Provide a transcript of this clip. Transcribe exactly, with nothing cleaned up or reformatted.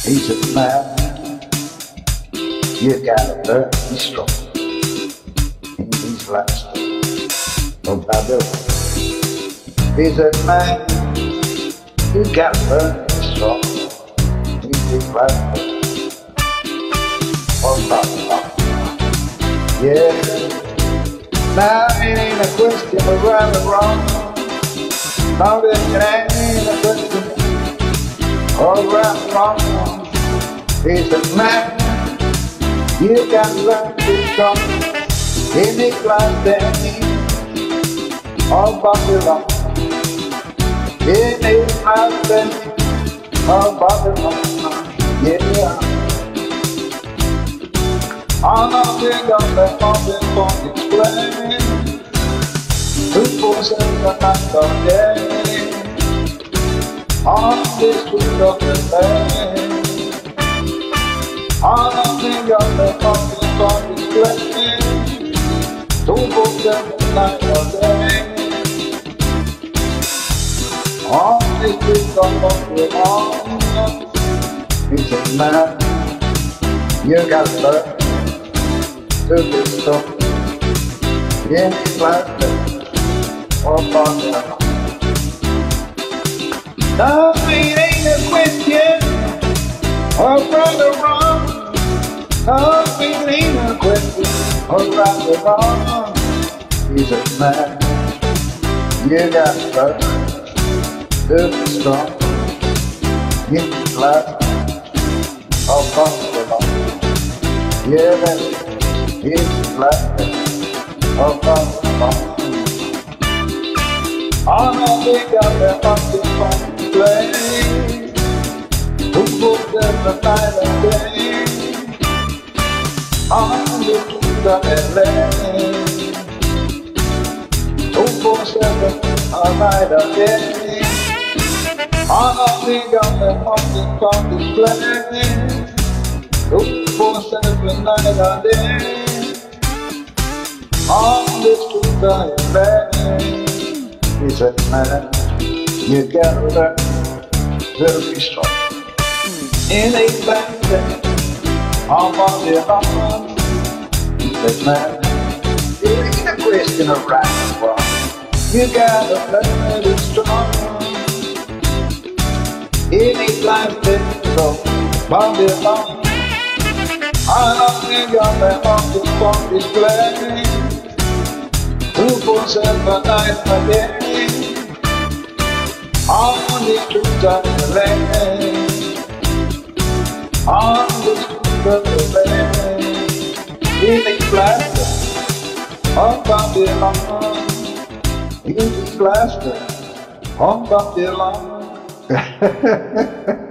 He's a man, you gotta learn to be strong in these last days of Babylon. He's a man, you gotta learn to be strong in these last days of Babylon. Yeah, now it ain't a question of right or wrong. Now it ain't a question of right or wrong. He's a man, you can learn to be strong in this last day of Babylon. In this last day of Babylon, yeah. I'm not big on the mountain for explain two four seven night of day on this street of the land. I'm not big on the mountain for explain two four seven night of day on this street of the land. He's a man, you gotta learn to be strong in this last day of Babylon. Now it ain't a question of right or wrong. Now it ain't a question of right or wrong. He's a man, you got to learn to be strong in this last day of Babylon. Yeah, baby. It's like of Babylon. On a big up and mountain from the place to put them the night and day on the street of L A two four seven a night and day on a big up and mountain from the place two four seven night and day on this street of land. He's a man, you gotta learn to be strong in a bad day on Babylon. He's a man, it ain't a question of right or wrong. You gotta learn to be strong in a bad day of Babylon. I don't think I'm the mountain from this place two four seven night a day on the streets of the land, on the streets of the land, in the last day of Babylon, in this last day of Babylon.